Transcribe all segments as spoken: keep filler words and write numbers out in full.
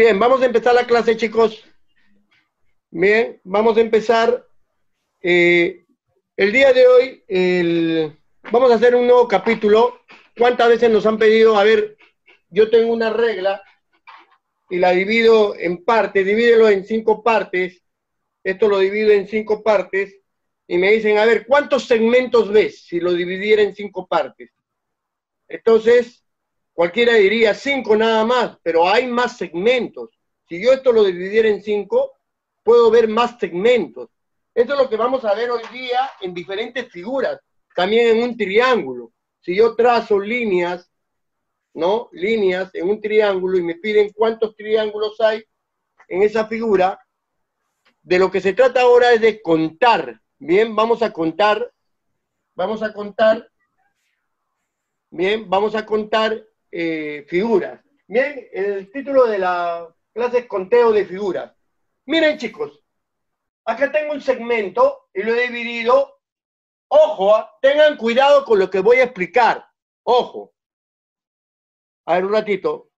Bien, vamos a empezar la clase, chicos. Bien, vamos a empezar. Eh, el día de hoy el, vamos a hacer un nuevo capítulo. ¿Cuántas veces nos han pedido? A ver, yo tengo una regla y la divido en partes. Divídelo en cinco partes. Esto lo divido en cinco partes. Y me dicen, a ver, ¿cuántos segmentos ves si lo dividiera en cinco partes? Entonces, cualquiera diría cinco nada más, pero hay más segmentos. Si yo esto lo dividiera en cinco, puedo ver más segmentos. Esto es lo que vamos a ver hoy día en diferentes figuras, también en un triángulo. Si yo trazo líneas, ¿no? Líneas en un triángulo y me piden cuántos triángulos hay en esa figura, de lo que se trata ahora es de contar. Bien, vamos a contar, vamos a contar, bien, vamos a contar eh, figuras. Bien, el título de la clase es conteo de figuras. Miren, chicos, acá tengo un segmento y lo he dividido. Ojo, tengan cuidado con lo que voy a explicar. Ojo. A ver, un ratito.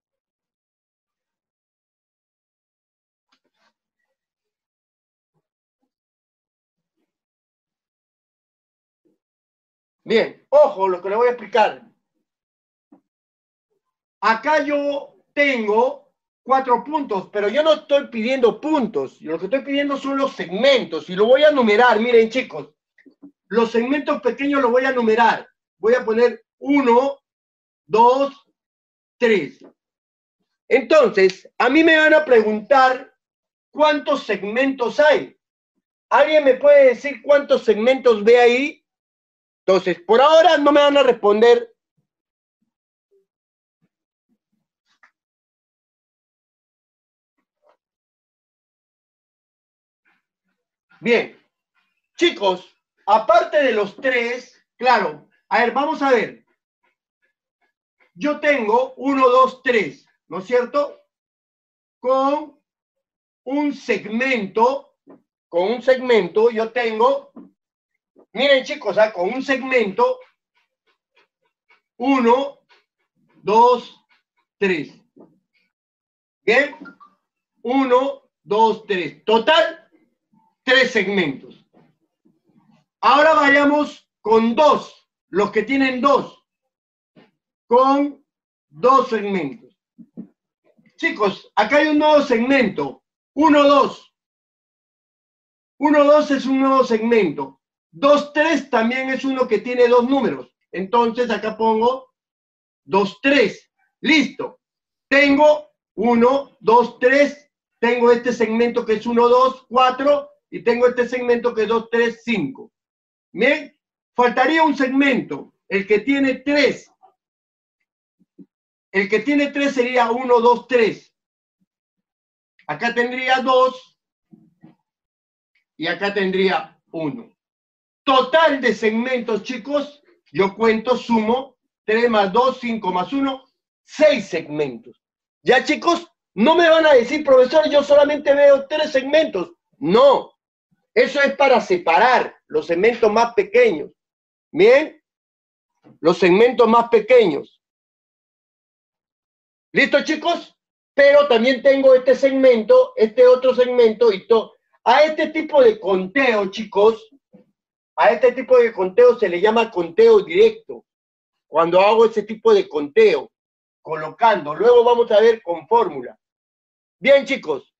Bien, ojo lo que le voy a explicar. Acá yo tengo cuatro puntos, pero yo no estoy pidiendo puntos. Lo que estoy pidiendo son los segmentos y lo voy a numerar. Miren, chicos, los segmentos pequeños los voy a numerar. Voy a poner uno, dos, tres. Entonces, a mí me van a preguntar cuántos segmentos hay. ¿Alguien me puede decir cuántos segmentos ve ahí? Entonces, por ahora no me van a responder. Bien, chicos, aparte de los tres, claro, a ver, vamos a ver. Yo tengo uno, dos, tres, ¿no es cierto? Con un segmento, con un segmento yo tengo, miren chicos, ¿eh? Con un segmento, uno, dos, tres. Bien, uno, dos, tres. Total, tres segmentos. Ahora vayamos con dos, los que tienen dos, con dos segmentos. Chicos, acá hay un nuevo segmento, uno, dos. uno, dos es un nuevo segmento. dos, tres también es uno que tiene dos números. Entonces acá pongo dos, tres. Listo. Tengo uno, dos, tres. Tengo este segmento que es uno, dos, cuatro. Y tengo este segmento que es dos, tres, cinco. Bien. Faltaría un segmento. El que tiene tres. El que tiene tres sería uno, dos, tres. Acá tendría dos. Y acá tendría uno. Total de segmentos, chicos, yo cuento, sumo, tres más dos, cinco más uno, seis segmentos. ¿Ya, chicos? No me van a decir, profesor, yo solamente veo tres segmentos. No, eso es para separar los segmentos más pequeños. ¿Bien? Los segmentos más pequeños. ¿Listo, chicos? Pero también tengo este segmento, este otro segmento y todo. A este tipo de conteo, chicos, a este tipo de conteo se le llama conteo directo. Cuando hago ese tipo de conteo, colocando. Luego vamos a ver con fórmula. Bien, chicos.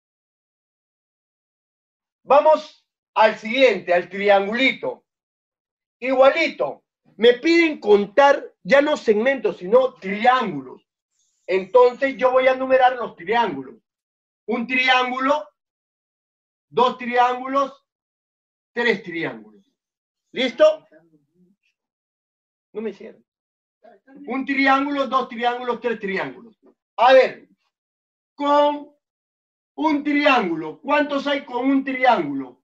Vamos al siguiente, al triangulito. Igualito. Me piden contar ya no segmentos, sino triángulos. Entonces yo voy a numerar los triángulos. Un triángulo, dos triángulos, tres triángulos. ¿Listo? No me cierren. Un triángulo, dos triángulos, tres triángulos. A ver, con un triángulo, ¿cuántos hay con un triángulo?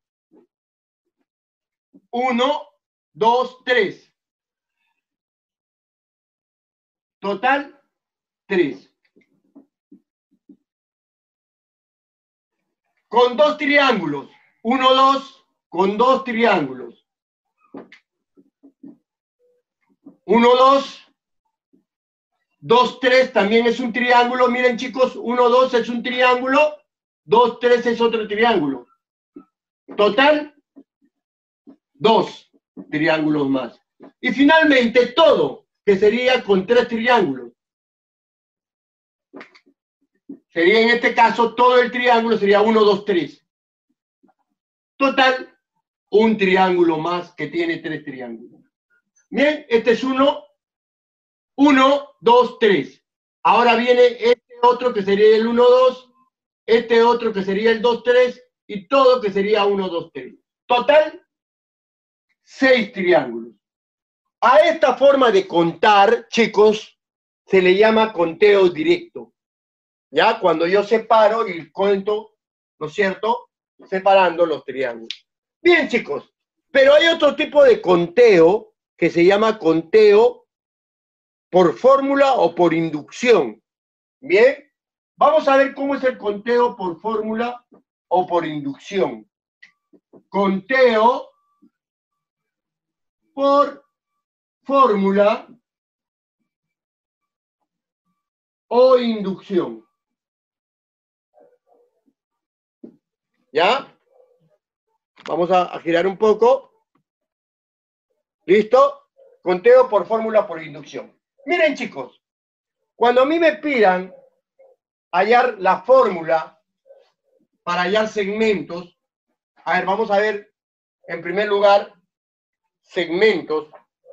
Uno, dos, tres. Total, tres. Con dos triángulos. Uno, dos, con dos triángulos. Uno, dos. dos, tres también es un triángulo. Miren, chicos, uno, dos es un triángulo. dos, tres es otro triángulo. Total, dos triángulos más. Y finalmente todo, que sería con tres triángulos. Sería en este caso todo el triángulo, sería uno, dos, tres. Total, un triángulo más que tiene tres triángulos. Bien, este es uno, uno, dos, tres. Ahora viene este otro que sería el uno, dos, este otro que sería el dos, tres y todo que sería uno, dos, tres. Total, seis triángulos. A esta forma de contar, chicos, se le llama conteo directo. ¿Ya? Cuando yo separo y cuento, ¿no es cierto? Separando los triángulos. Bien, chicos, pero hay otro tipo de conteo que se llama conteo por fórmula o por inducción. Bien, vamos a ver cómo es el conteo por fórmula o por inducción. Conteo por fórmula o inducción. ¿Ya? Vamos a, a girar un poco. ¿Listo? Conteo por fórmula por inducción. Miren, chicos, cuando a mí me pidan hallar la fórmula para hallar segmentos, a ver, vamos a ver, en primer lugar, segmentos.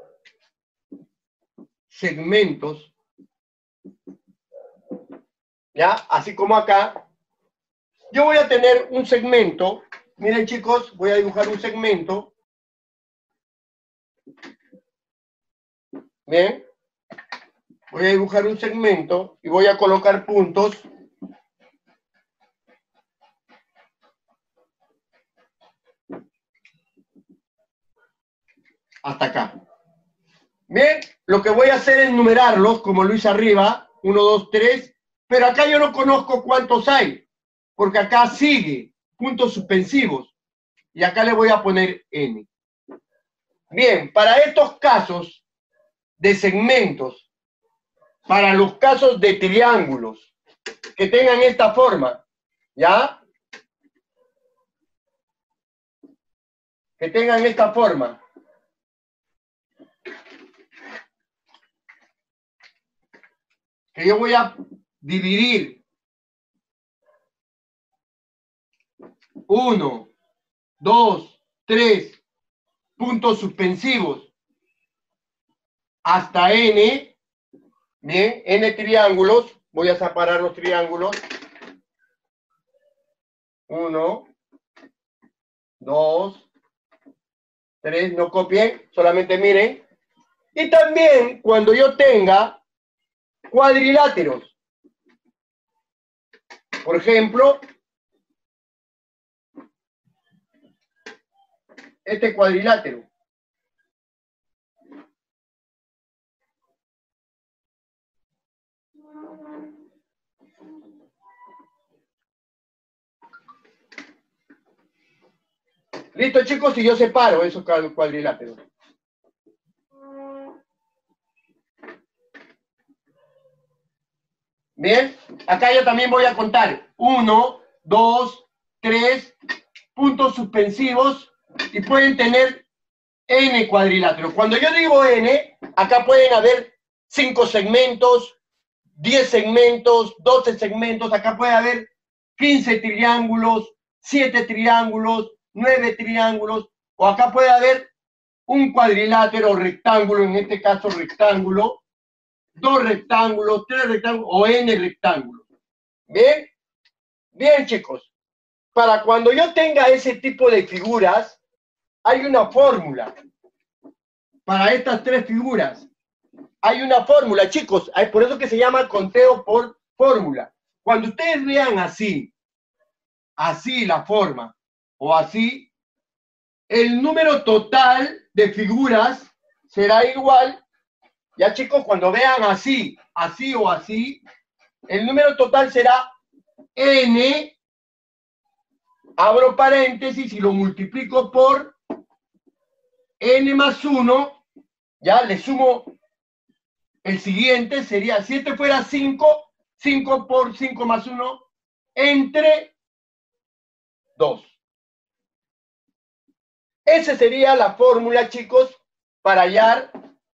Segmentos. ¿Ya? Así como acá. Yo voy a tener un segmento. Miren, chicos, voy a dibujar un segmento. Bien. Voy a dibujar un segmento y voy a colocar puntos. Hasta acá. Bien, lo que voy a hacer es numerarlos, como lo hice arriba, uno, dos, tres, pero acá yo no conozco cuántos hay, porque acá sigue, puntos suspensivos, y acá le voy a poner N. Bien, para estos casos de segmentos, para los casos de triángulos, que tengan esta forma, ¿ya? Que tengan esta forma. Que yo voy a dividir uno, dos, tres puntos suspensivos hasta N, bien, N triángulos, voy a separar los triángulos, uno, dos, tres, no copien, solamente miren, y también cuando yo tenga cuadriláteros, por ejemplo, este cuadrilátero. Listo, chicos, y yo separo esos cuadriláteros. Bien, acá yo también voy a contar uno, dos, tres puntos suspensivos y pueden tener N cuadriláteros. Cuando yo digo N, acá pueden haber cinco segmentos, diez segmentos, doce segmentos, acá puede haber quince triángulos, siete triángulos, nueve triángulos, o acá puede haber un cuadrilátero rectángulo, en este caso rectángulo, dos rectángulos, tres rectángulos o N rectángulos. ¿Bien? Bien, chicos. Para cuando yo tenga ese tipo de figuras, hay una fórmula. Para estas tres figuras, hay una fórmula, chicos. Es por eso que se llama conteo por fórmula. Cuando ustedes vean así, así la forma, o así, el número total de figuras será igual. Ya, chicos, cuando vean así, así o así, el número total será N, abro paréntesis y lo multiplico por N más uno, ya le sumo el siguiente sería, si este fuera cinco, cinco por cinco más uno, entre dos. Esa sería la fórmula, chicos, para hallar,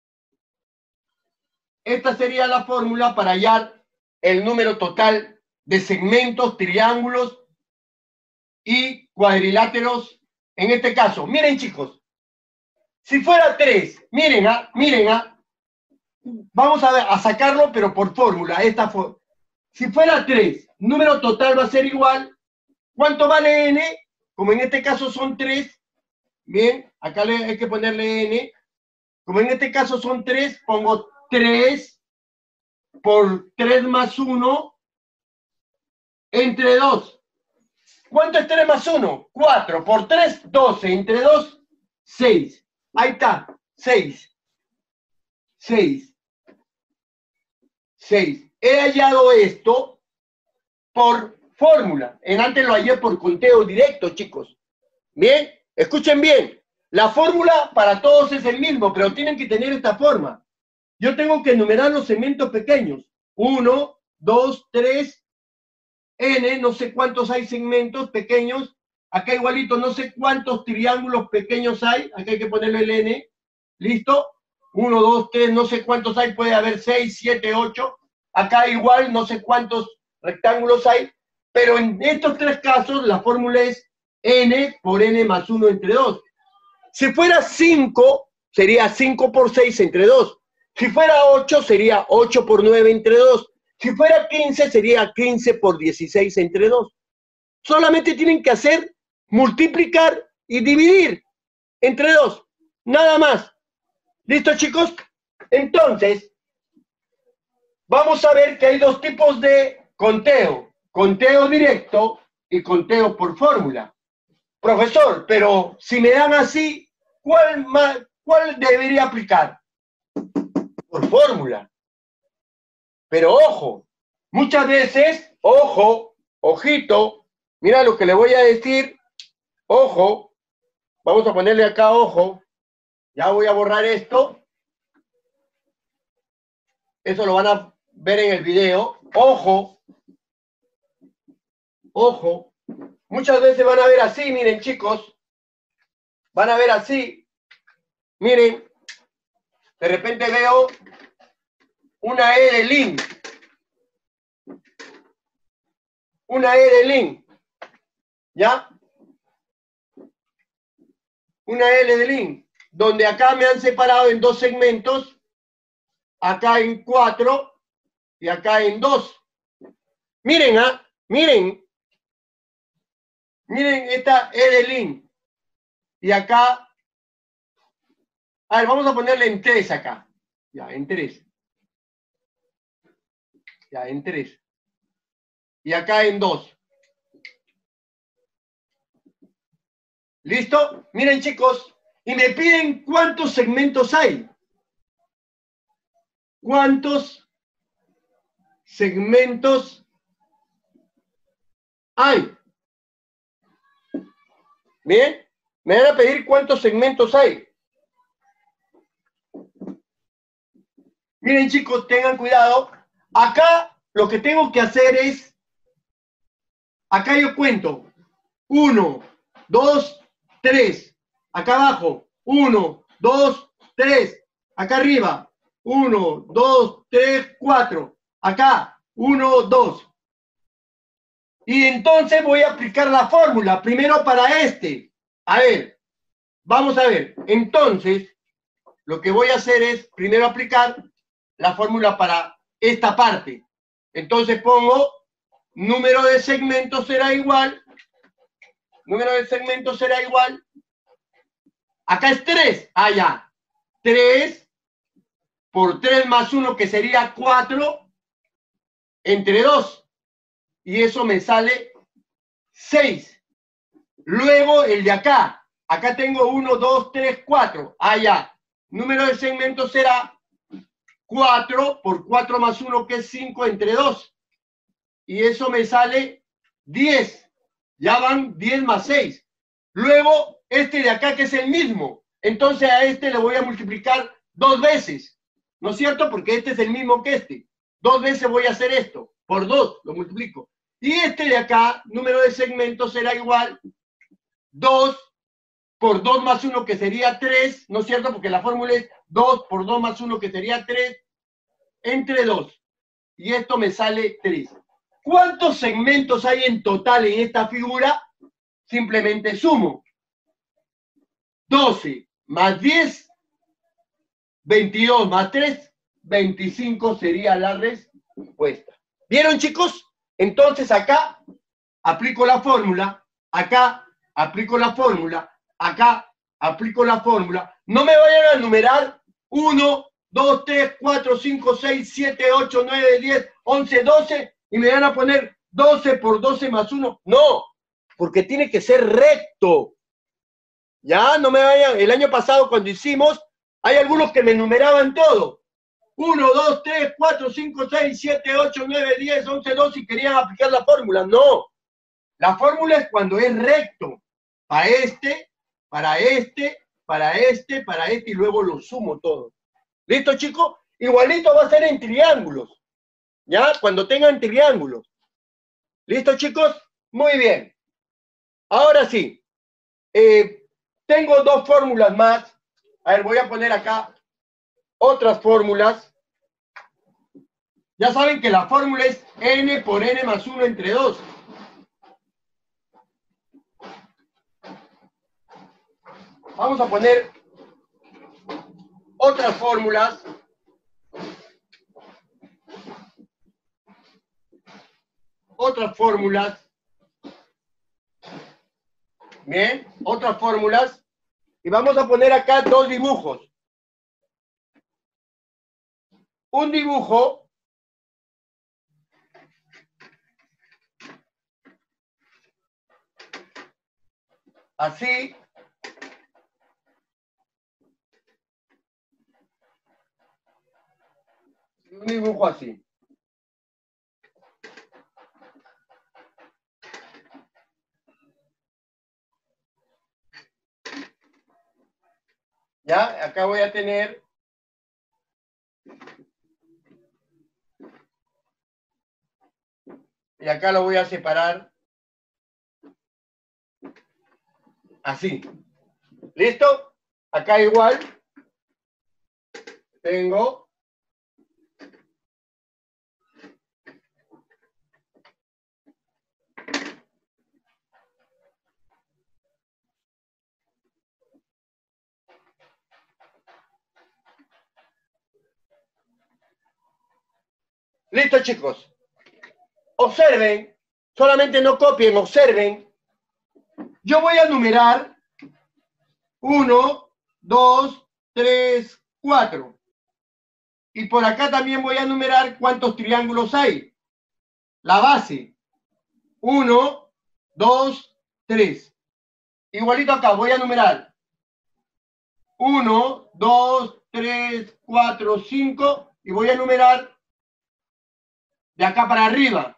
esta sería la fórmula para hallar el número total de segmentos, triángulos y cuadriláteros en este caso. Miren, chicos, si fuera tres, miren, ah, miren, ah, vamos a, ver, a sacarlo, pero por fórmula, esta fórmula. Si fuera tres, número total va a ser igual, ¿cuánto vale n? Como en este caso son tres, bien, acá le, hay que ponerle n, como en este caso son tres, pongo tres por tres más uno entre dos. ¿Cuánto es tres más uno? cuatro. Por tres, doce. Entre dos, seis. Ahí está, seis. seis. seis. He hallado esto por fórmula. En antes lo hallé por conteo directo, chicos. Bien, escuchen bien. La fórmula para todos es el mismo, pero tienen que tener esta forma. Yo tengo que enumerar los segmentos pequeños. uno, dos, tres, n, no sé cuántos hay segmentos pequeños. Acá igualito, no sé cuántos triángulos pequeños hay. Acá hay que ponerle el n. ¿Listo? uno, dos, tres, no sé cuántos hay. Puede haber seis, siete, ocho. Acá igual, no sé cuántos rectángulos hay. Pero en estos tres casos, la fórmula es n por n más uno entre dos. Si fuera cinco, sería cinco por seis entre dos. Si fuera ocho, sería ocho por nueve entre dos. Si fuera quince, sería quince por dieciséis entre dos. Solamente tienen que hacer, multiplicar y dividir entre dos. Nada más. ¿Listo, chicos? Entonces, vamos a ver que hay dos tipos de conteo. Conteo directo y conteo por fórmula. Profesor, pero si me dan así, ¿cuál, más, cuál debería aplicar? Por fórmula. Pero ojo, muchas veces, ojo, ojito, mira lo que le voy a decir, ojo, vamos a ponerle acá ojo, ya voy a borrar esto, eso lo van a ver en el video, ojo, ojo, muchas veces van a ver así, miren chicos, van a ver así, miren, de repente veo una E de link, una E de link, ¿ya? Una L de link, donde acá me han separado en dos segmentos, acá en cuatro y acá en dos. Miren, ¿ah? Miren, miren esta E de link. Y acá, a ver, vamos a ponerle en tres acá. Ya, en tres. Ya, en tres. Y acá en dos. ¿Listo? Miren, chicos, y me piden cuántos segmentos hay. ¿Cuántos segmentos hay? Bien, me van a pedir cuántos segmentos hay. Miren, chicos, tengan cuidado. Acá lo que tengo que hacer es, acá yo cuento, uno, dos, tres. Acá abajo, uno, dos, tres. Acá arriba, uno, dos, tres, cuatro. Acá, uno, dos. Y entonces voy a aplicar la fórmula, primero para este. A ver, vamos a ver. Entonces, lo que voy a hacer es primero aplicar la fórmula para esta parte. Entonces pongo, número de segmentos será igual, número de segmentos será igual, acá es tres, ah ya, tres por tres más uno que sería cuatro, entre dos, y eso me sale seis. Luego el de acá, acá tengo uno, dos, tres, cuatro, ah ya, número de segmentos será cuatro por cuatro más uno que es cinco entre dos. Y eso me sale diez. Ya van diez más seis. Luego, este de acá que es el mismo. Entonces a este le voy a multiplicar dos veces. ¿no es cierto? Porque este es el mismo que este. Dos veces voy a hacer esto, por dos, lo multiplico. Y este de acá, número de segmentos, será igual dos por dos más uno, que sería tres, ¿no es cierto? Porque la fórmula es dos por dos más uno, que sería tres, entre dos. Y esto me sale tres. ¿Cuántos segmentos hay en total en esta figura? Simplemente sumo. doce más diez, veintidós más tres, veinticinco sería la respuesta. ¿Vieron, chicos? Entonces acá aplico la fórmula, acá aplico la fórmula, acá aplico la fórmula. No me vayan a numerar uno, dos, tres, cuatro, cinco, seis, siete, ocho, nueve, diez, once, doce y me van a poner doce por doce más uno. No, porque tiene que ser recto. Ya, no me vayan. El año pasado cuando hicimos, hay algunos que me numeraban todo. uno, dos, tres, cuatro, cinco, seis, siete, ocho, nueve, diez, once, doce y querían aplicar la fórmula. No. La fórmula es cuando es recto. Para este, para este, para este, para este y luego lo sumo todo. ¿Listo, chicos? Igualito va a ser en triángulos. ¿Ya? Cuando tengan triángulos. ¿Listo, chicos? Muy bien. Ahora sí. Eh, tengo dos fórmulas más. A ver, voy a poner acá otras fórmulas. Ya saben que la fórmula es n por n más uno entre dos. Vamos a poner otras fórmulas. Otras fórmulas. Bien, otras fórmulas. Y vamos a poner acá dos dibujos. Un dibujo así. Un dibujo así. Ya, acá voy a tener y acá lo voy a separar así. ¿Listo? Acá igual tengo listo, chicos. Observen, solamente no copien, observen. Yo voy a numerar uno, dos, tres, cuatro. Y por acá también voy a numerar cuántos triángulos hay. La base. uno, dos, tres. Igualito acá, voy a numerar uno, dos, tres, cuatro, cinco. Y voy a numerar de acá para arriba.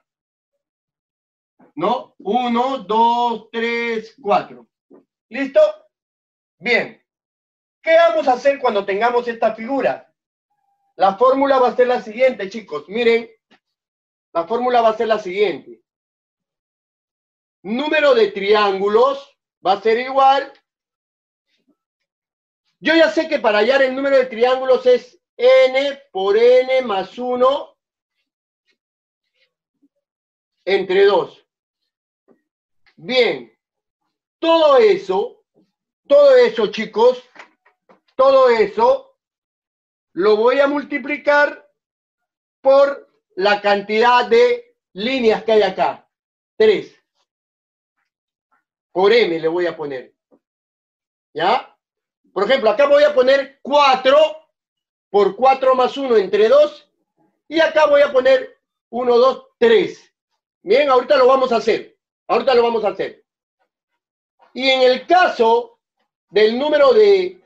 ¿No? uno, dos, tres, cuatro. ¿Listo? Bien. ¿Qué vamos a hacer cuando tengamos esta figura? La fórmula va a ser la siguiente, chicos. Miren, la fórmula va a ser la siguiente. Número de triángulos va a ser igual. Yo ya sé que para hallar el número de triángulos es n por n más uno entre dos. Bien. Todo eso, todo eso, chicos, todo eso lo voy a multiplicar por la cantidad de líneas que hay acá. tres. Por m le voy a poner. ¿Ya? Por ejemplo, acá voy a poner cuatro por cuatro más uno entre dos. Y acá voy a poner uno, dos, tres. Bien, ahorita lo vamos a hacer. Ahorita lo vamos a hacer. Y en el caso del número de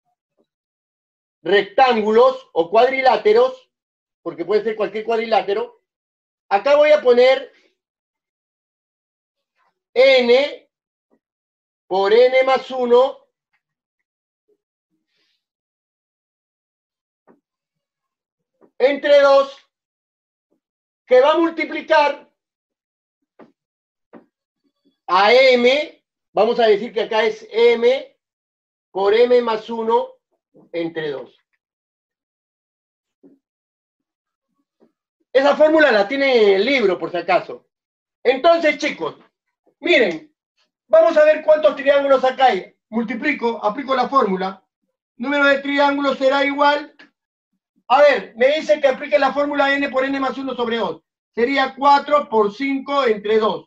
rectángulos o cuadriláteros, porque puede ser cualquier cuadrilátero, acá voy a poner n por n más uno entre dos, que va a multiplicar a m, vamos a decir que acá es m por m más uno entre dos. Esa fórmula la tienen en el libro, por si acaso. Entonces, chicos, miren, vamos a ver cuántos triángulos acá hay. Multiplico, aplico la fórmula. Número de triángulos será igual. A ver, me dice que aplique la fórmula n por n más uno sobre dos. Sería cuatro por cinco entre dos.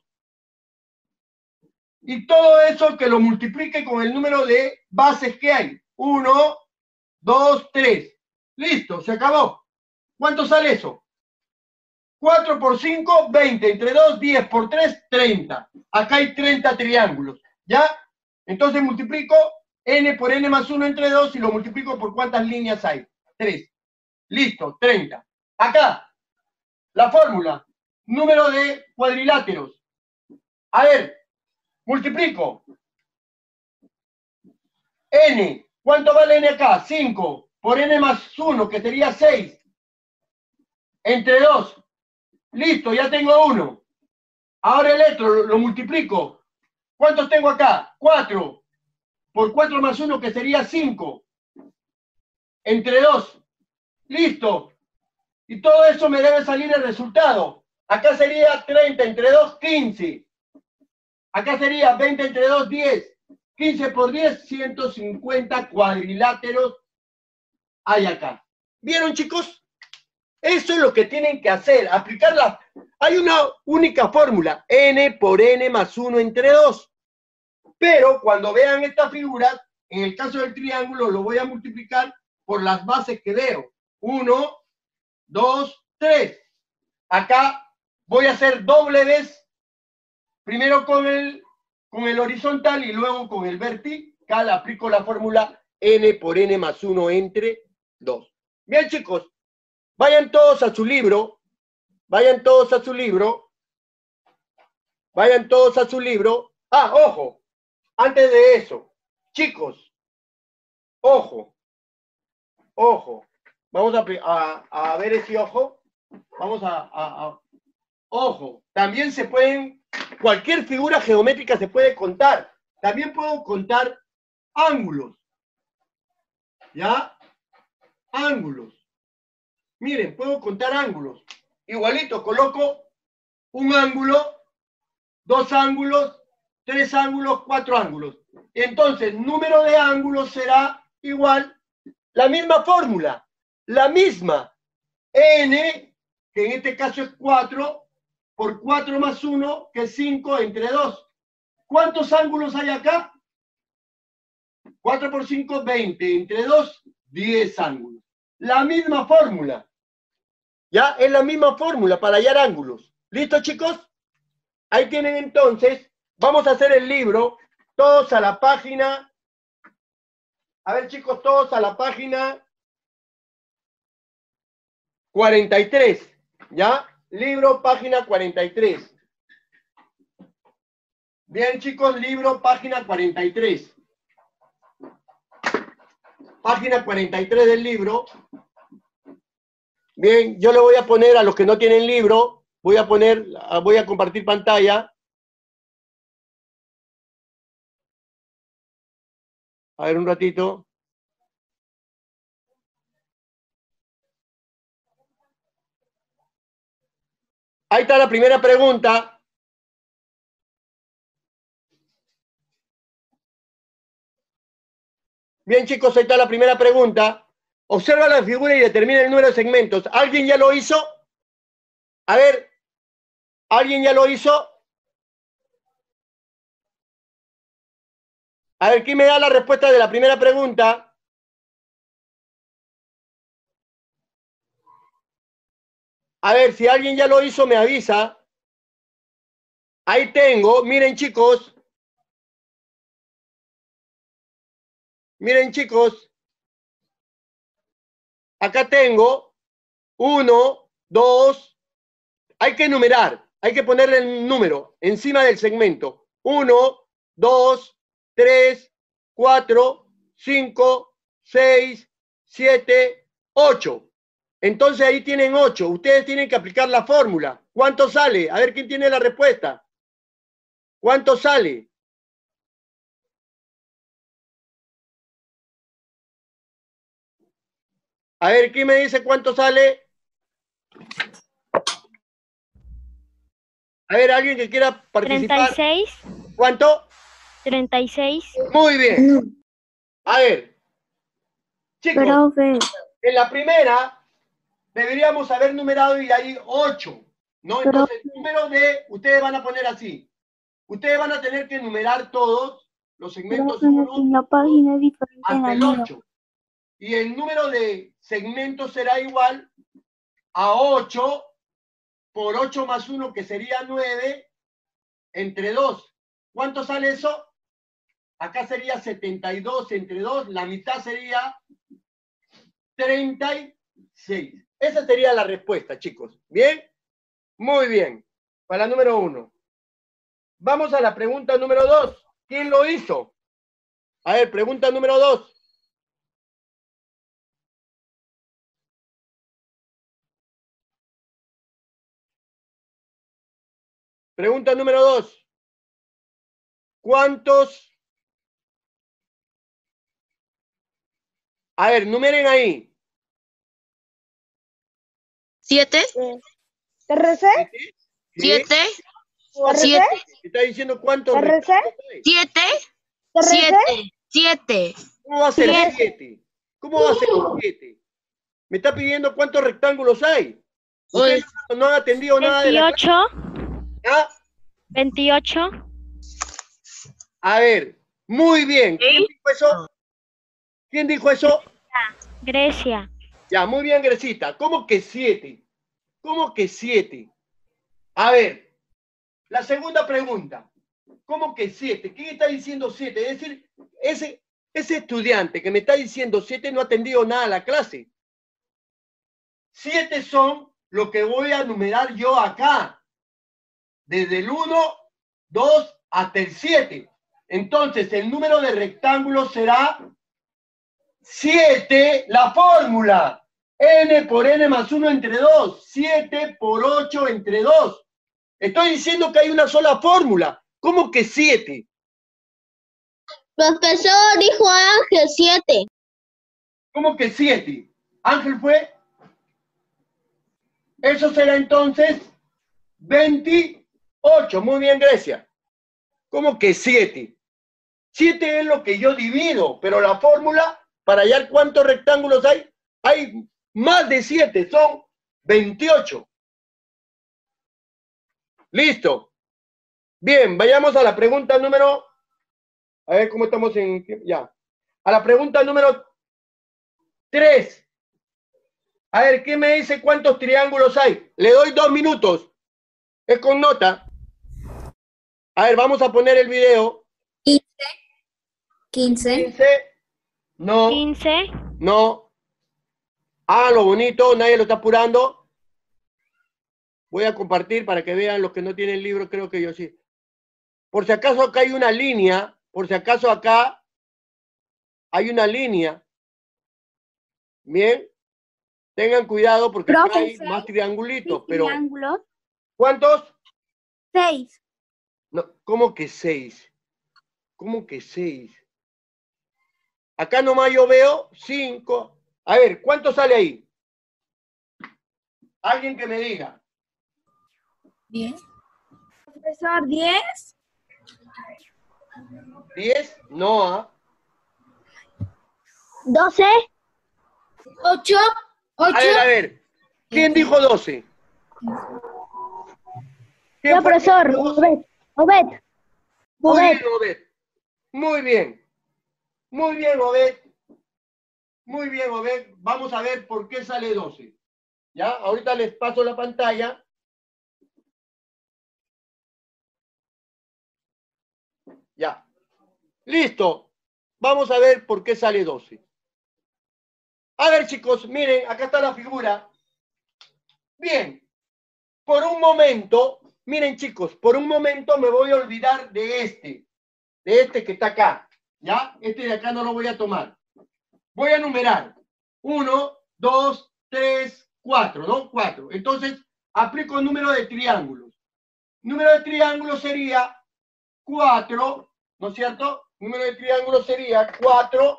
Y todo eso que lo multiplique con el número de bases que hay. uno, dos, tres. Listo, se acabó. ¿Cuánto sale eso? cuatro por cinco, veinte. Entre dos, diez. Por tres, treinta. Acá hay treinta triángulos. ¿Ya? Entonces multiplico n por n más uno entre dos y lo multiplico por cuántas líneas hay. tres. Listo, treinta. Acá, la fórmula. Número de cuadriláteros. A ver, multiplico. N. ¿Cuánto vale n acá? cinco. Por n más uno, que sería seis. Entre dos. Listo, ya tengo uno. Ahora el otro lo, lo multiplico. ¿Cuántos tengo acá? cuatro. Por cuatro más uno, que sería cinco. Entre dos. Listo. Y todo eso me debe salir el resultado. Acá sería treinta entre dos, quince. Acá sería veinte entre dos, diez. quince por diez, ciento cincuenta cuadriláteros hay acá. ¿Vieron, chicos? Eso es lo que tienen que hacer, aplicarla. Hay una única fórmula, n por n más uno entre dos. Pero cuando vean esta figura, en el caso del triángulo, lo voy a multiplicar por las bases que veo. uno, dos, tres. Acá voy a hacer doble vez, primero con el, con el horizontal y luego con el vertical. Aplico la fórmula n por n más uno entre dos. Bien, chicos, vayan todos a su libro, vayan todos a su libro, vayan todos a su libro. Ah, ojo, antes de eso, chicos, ojo, ojo, vamos a, a, a ver ese ojo, vamos a, a, a, ojo, también se pueden, cualquier figura geométrica se puede contar, también puedo contar ángulos, ¿ya? Ángulos. Miren, puedo contar ángulos. Igualito, coloco un ángulo, dos ángulos, tres ángulos, cuatro ángulos. Entonces, número de ángulos será igual, la misma fórmula, la misma. N, que en este caso es cuatro, por cuatro más uno, que es cinco entre dos. ¿Cuántos ángulos hay acá? cuatro por cinco, veinte. Entre dos, diez ángulos. La misma fórmula. ¿Ya? Es la misma fórmula para hallar ángulos. ¿Listo, chicos? Ahí tienen entonces. Vamos a hacer el libro. Todos a la página. A ver, chicos, todos a la página cuarenta y tres. ¿Ya? Libro, página cuarenta y tres. Bien, chicos, libro, página cuarenta y tres. Página cuarenta y tres del libro. Bien, yo le voy a poner a los que no tienen libro, voy a poner, voy a compartir pantalla. A ver un ratito. Ahí está la primera pregunta. Bien, chicos, ahí está la primera pregunta. Observa la figura y determina el número de segmentos. ¿Alguien ya lo hizo? A ver, ¿alguien ya lo hizo? A ver, ¿quién me da la respuesta de la primera pregunta? A ver, si alguien ya lo hizo, me avisa. Ahí tengo, miren, chicos. Miren, chicos. Acá tengo uno, dos. Hay que numerar, hay que ponerle el número encima del segmento. uno, dos, tres, cuatro, cinco, seis, siete, ocho. Entonces ahí tienen ocho. Ustedes tienen que aplicar la fórmula. ¿Cuánto sale? A ver quién tiene la respuesta. ¿Cuánto sale? A ver, ¿quién me dice cuánto sale? A ver, alguien que quiera participar. treinta y seis. ¿Cuánto? treinta y seis. Muy bien. A ver. Chicos, Profe. en la primera deberíamos haber numerado y hay ocho, ¿no? Entonces, el número de, ustedes van a poner así. Ustedes van a tener que numerar todos los segmentos uno En la página diferente en hasta la el mía. ocho. Y el número de segmentos será igual a ocho por ocho más uno, que sería nueve, entre dos. ¿Cuánto sale eso? Acá sería setenta y dos entre dos, la mitad sería treinta y seis. Esa sería la respuesta, chicos. ¿Bien? Muy bien. Para la número uno. Vamos a la pregunta número dos. ¿Quién lo hizo? A ver, pregunta número dos. Pregunta número dos. ¿Cuántos? A ver, numeren ahí. ¿Siete? ¿R C? ¿Siete? ¿R C? ¿Siete? ¿Está diciendo cuántos? ¿R C? ¿Siete? ¿R C? ¿Siete? ¿Siete? ¿Cómo va a ser siete? ¿Cómo va a ser siete? Me está pidiendo cuántos rectángulos hay. Ustedes no, no han atendido nada de la clase. veintiocho. ¿Ah? veintiocho. A ver, muy bien. ¿Quién dijo eso? ¿Quién dijo eso? Grecia. Ya, muy bien, Gresita. ¿Cómo que siete? ¿Cómo que siete? A ver, la segunda pregunta. ¿Cómo que siete? ¿Quién está diciendo siete? Es decir, ese, ese estudiante que me está diciendo siete no ha atendido nada a la clase. Siete son lo que voy a numerar yo acá. Desde el uno, dos hasta el siete. Entonces, el número de rectángulos será siete, la fórmula. N por N más uno entre dos. siete por ocho entre dos. Estoy diciendo que hay una sola fórmula. ¿Cómo que siete? Profesor, dijo Ángel, siete. ¿Cómo que siete? Ángel fue. Eso será entonces veintiocho. Muy bien, Grecia. ¿Cómo que siete? siete es lo que yo divido, pero la fórmula, para hallar cuántos rectángulos hay, hay más de siete, son veintiocho. Listo. Bien, vayamos a la pregunta número... A ver cómo estamos en... Ya. A la pregunta número tres. A ver, ¿quién me dice cuántos triángulos hay? Le doy dos minutos. Es con nota. A ver, vamos a poner el video. quince. quince. quince. No. quince. No. Ah, lo bonito, nadie lo está apurando. Voy a compartir para que vean los que no tienen libro, creo que yo sí. Por si acaso acá hay una línea, por si acaso acá hay una línea. Bien. Tengan cuidado porque acá hay más triangulitos, pero... ¿Triángulos? ¿Cuántos? Seis. No, ¿cómo que seis? ¿Cómo que seis? Acá nomás yo veo cinco. A ver, ¿cuánto sale ahí? Alguien que me diga. Diez. Profesor, diez. ¿Diez? No, ¿ah? Doce. Ocho. A ver, a ver. ¿Quién dijo doce? ¿Quién Yo, fue el que profesor. dijo doce? Obed. Obed. Muy Obed. bien, Obed. Muy bien. Muy bien, Obed. Muy bien, Obed. Vamos a ver por qué sale doce. ¿Ya? Ahorita les paso la pantalla. Ya. Listo. Vamos a ver por qué sale doce. A ver, chicos, miren, acá está la figura. Bien. Por un momento, miren, chicos, por un momento me voy a olvidar de este. De este que está acá. ¿Ya? Este de acá no lo voy a tomar. Voy a numerar. uno, dos, tres, cuatro, ¿no? cuatro. Entonces, aplico el número de triángulos. Número de triángulos sería cuatro, ¿no es cierto? Número de triángulos sería cuatro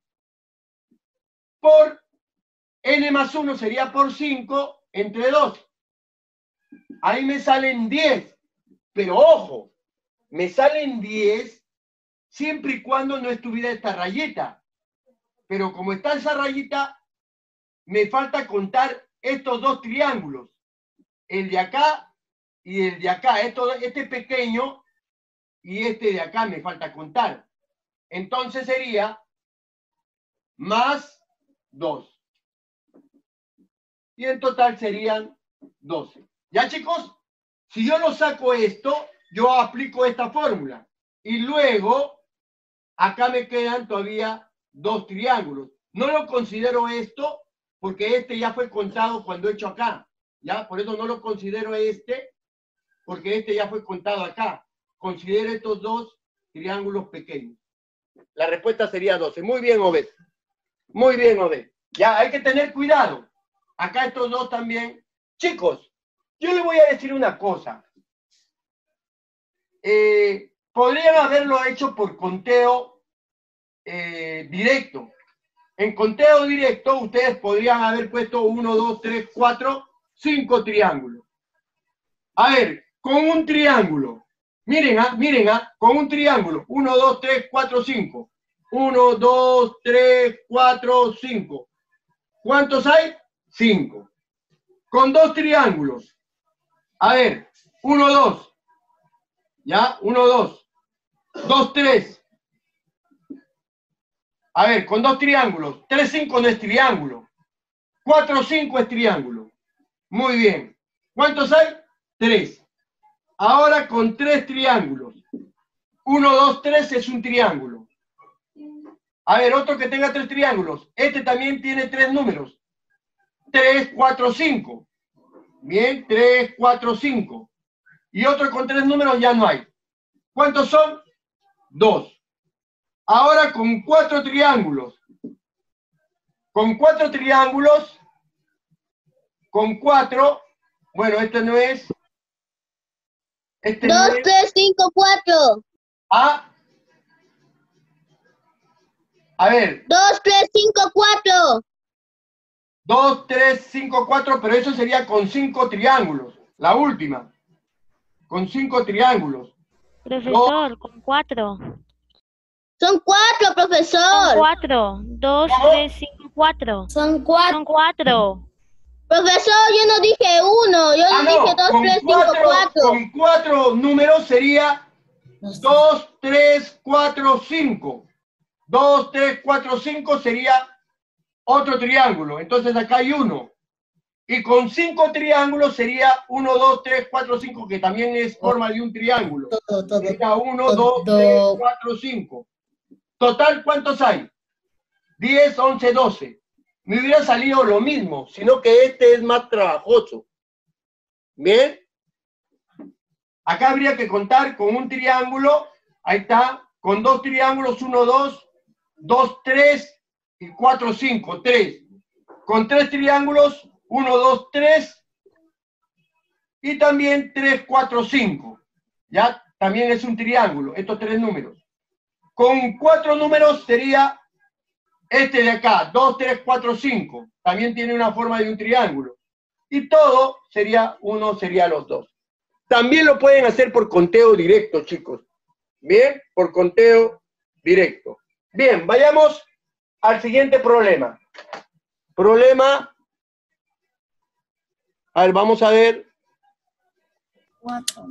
por n más uno sería por cinco entre dos. Ahí me salen diez. Pero ojo, me salen diez siempre y cuando no estuviera esta rayita. Pero como está esa rayita, me falta contar estos dos triángulos. El de acá y el de acá. Esto, este pequeño y este de acá me falta contar. Entonces sería más dos. Y en total serían doce. ¿Ya, chicos? Si yo lo saco esto, yo aplico esta fórmula. Y luego, acá me quedan todavía dos triángulos. No lo considero esto, porque este ya fue contado cuando he hecho acá. ¿Ya? Por eso no lo considero este, porque este ya fue contado acá. Considero estos dos triángulos pequeños. La respuesta sería doce. Muy bien, Obed. Muy bien, Obed. Ya, hay que tener cuidado. Acá estos dos también. Chicos, yo les voy a decir una cosa. Eh, podrían haberlo hecho por conteo eh, directo. En conteo directo, ustedes podrían haber puesto uno, dos, tres, cuatro, cinco triángulos. A ver, con un triángulo. Miren, ah, miren, ah, con un triángulo. uno, dos, tres, cuatro, cinco. uno, dos, tres, cuatro, cinco. ¿Cuántos hay? cinco. Con dos triángulos. A ver, uno, dos. ¿Ya? uno, dos. dos, tres. A ver, con dos triángulos. tres, cinco no es triángulo. cuatro, cinco es triángulo. Muy bien. ¿Cuántos hay? tres. Ahora con tres triángulos. uno, dos, tres es un triángulo. A ver, otro que tenga tres triángulos. Este también tiene tres números. tres, cuatro, cinco. Bien, tres, cuatro, cinco. Y otro con tres números ya no hay. ¿Cuántos son? dos. Ahora con cuatro triángulos. Con cuatro triángulos. Con cuatro. Bueno, este no es. Este no dos, es. tres, cinco, cuatro. Ah. A ver. dos, tres, cinco, cuatro. dos, tres, cinco, cuatro, pero eso sería con cinco triángulos. La última. Con cinco triángulos. Profesor, con cuatro. Son cuatro, Son profesor. cuatro. Dos, ¿Cómo? tres, cinco, cuatro. Son cuatro. Son cuatro. Profesor, yo no dije uno, yo Ah, no dije no. dos, Con tres, cinco, cuatro, cuatro. con cuatro números sería dos, tres, cuatro, cinco. dos, tres, cuatro, cinco sería otro triángulo. Entonces acá hay uno. Y con cinco triángulos sería uno, dos, tres, cuatro, cinco, que también es forma de un triángulo. Todo, todo. Sería uno, dos, tres, cuatro, cinco. Total, ¿cuántos hay? diez, once, doce. Me hubiera salido lo mismo, sino que este es más trabajoso. ¿Bien? Acá habría que contar con un triángulo. Ahí está. Con dos triángulos, uno, dos, dos, tres y cuatro, cinco, tres. Con tres triángulos, uno, dos, tres y también tres, cuatro, cinco. ¿Ya? También es un triángulo, estos tres números. Con cuatro números sería este de acá, dos, tres, cuatro, cinco. También tiene una forma de un triángulo. Y todo sería, uno sería los dos. También lo pueden hacer por conteo directo, chicos. Bien, por conteo directo. Bien, vayamos al siguiente problema. Problema. A ver, vamos a ver. Cuatro.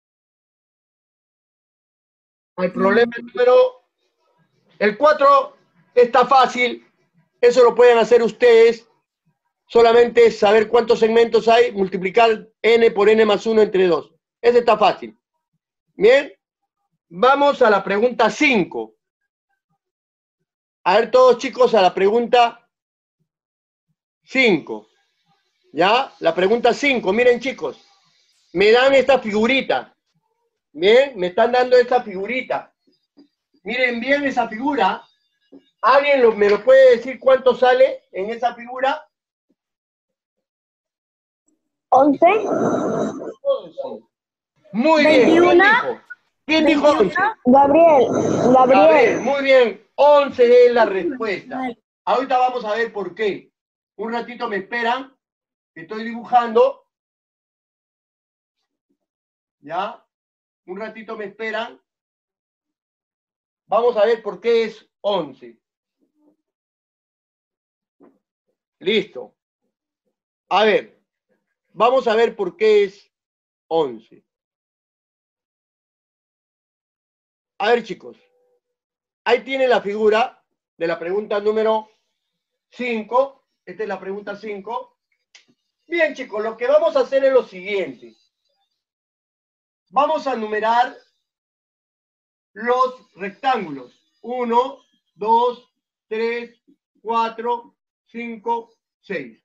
El problema número. El cuatro está fácil. Eso lo pueden hacer ustedes. Solamente saber cuántos segmentos hay, multiplicar n por n más uno entre dos. Ese está fácil. Bien. Vamos a la pregunta cinco. A ver todos, chicos, a la pregunta cinco. ¿Ya? La pregunta cinco. Miren, chicos. Me dan esta figurita. Bien, me están dando esta figurita. Miren bien esa figura. ¿Alguien lo, me lo puede decir cuánto sale en esa figura? once, once. Muy bien. veintiuno. ¿Quién dijo? ¿Quién dijo once? Gabriel, Gabriel, Gabriel. muy bien. once es la respuesta. Ahorita vamos a ver por qué. Un ratito me esperan. Estoy dibujando. ¿Ya? Un ratito me esperan. Vamos a ver por qué es once. Listo. A ver. Vamos a ver por qué es once. A ver, chicos. Ahí tiene la figura de la pregunta número cinco. Esta es la pregunta cinco. Bien, chicos, lo que vamos a hacer es lo siguiente. Vamos a numerar los rectángulos. uno, dos, tres, cuatro, cinco, seis.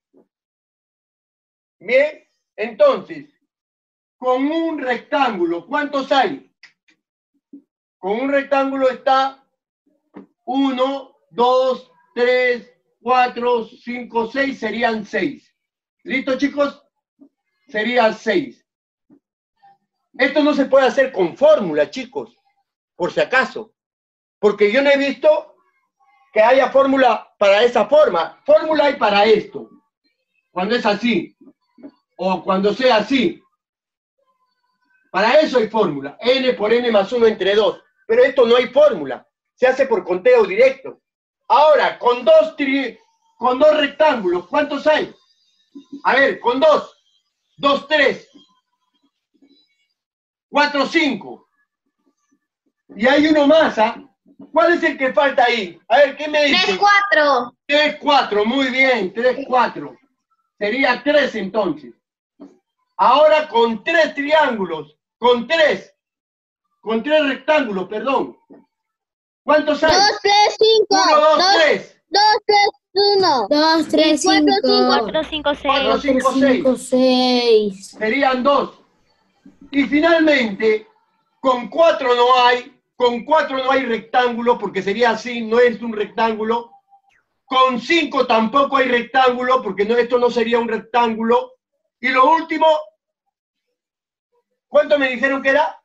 Bien, entonces, con un rectángulo, ¿cuántos hay? Con un rectángulo está uno, dos, tres, cuatro, cinco, seis, serían seis. ¿Listo, chicos? Serían seis. Esto no se puede hacer con fórmula, chicos, por si acaso. Porque yo no he visto que haya fórmula para esa forma. Fórmula hay para esto. Cuando es así. O cuando sea así. Para eso hay fórmula. N por N más uno entre dos. Pero esto no hay fórmula. Se hace por conteo directo. Ahora, con dos, tri... con dos rectángulos, ¿cuántos hay? A ver, con dos. Dos, tres. Cuatro, cinco. Y hay uno más, ¿ah? ¿Cuál es el que falta ahí? A ver, ¿qué me dice? tres, cuatro. tres, cuatro, muy bien, tres, cuatro. Sería tres entonces. Ahora con tres triángulos, con tres, con tres rectángulos, perdón. ¿Cuántos hay? dos, tres, cinco. Uno, dos, dos, tres. dos, tres, uno. dos, tres, Cuatro, cinco. cuatro, cinco, Cuatro, seis. cinco, seis. seis. Serían dos. Y finalmente, con cuatro no hay, con cuatro no hay rectángulo, porque sería así, no es un rectángulo. Con cinco tampoco hay rectángulo, porque no, esto no sería un rectángulo. Y lo último, ¿cuánto me dijeron que era?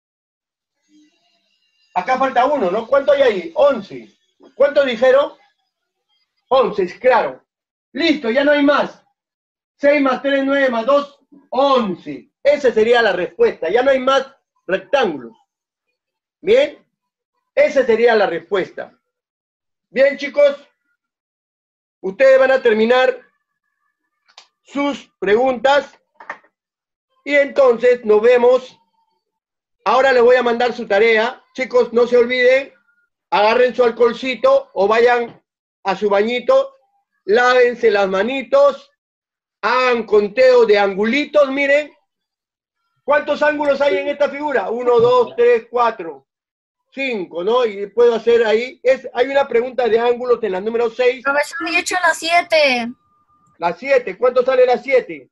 Acá falta uno, ¿no? ¿Cuánto hay ahí? once. ¿Cuánto dijeron? once, claro. Listo, ya no hay más. seis más tres, nueve más dos, once. Esa sería la respuesta. Ya no hay más rectángulos. ¿Bien? Esa sería la respuesta. Bien, chicos. Ustedes van a terminar sus preguntas. Y entonces nos vemos. Ahora les voy a mandar su tarea. Chicos, no se olviden. Agarren su alcoholcito o vayan a su bañito. Lávense las manitos. Hagan conteo de angulitos, miren. ¿Cuántos ángulos hay en esta figura? Uno, dos, tres, cuatro, cinco, ¿no? Y puedo hacer ahí. Es, hay una pregunta de ángulos en la número seis. Profesor, yo he hecho las siete. La siete. ¿Cuánto sale la siete?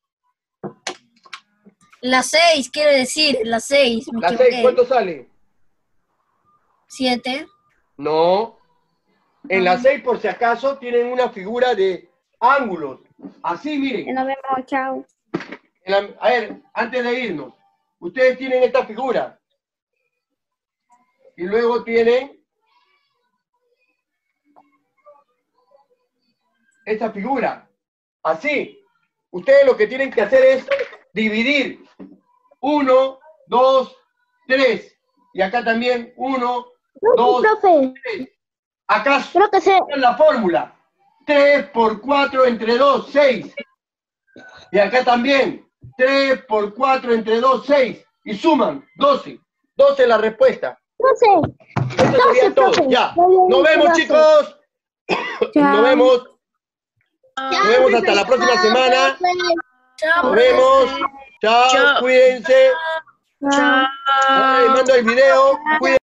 La seis, quiere decir, la seis. Me La equivoqué. seis, ¿cuánto sale? Siete. No. En la seis, por si acaso, tienen una figura de ángulos. Así, miren. Nos vemos, chao. En la- a ver, antes de irnos, ustedes tienen esta figura. Y luego tienen esta figura. Así. Ustedes lo que tienen que hacer es dividir. Uno, dos, tres. Y acá también uno, dos, profe, tres. Acá creo que se... es la fórmula. tres por cuatro entre dos, seis. Y acá también. tres por cuatro entre dos, seis. Y suman, doce. doce es la respuesta. No sé. Eso sería todo. profe. Ya. Muy bien, Nos vemos, profe. chicos. Chao. Nos vemos. Nos vemos hasta la próxima semana. Chao, Nos vemos. Chao. Chao. Cuídense. Chao. Les mando el video. Cuídense.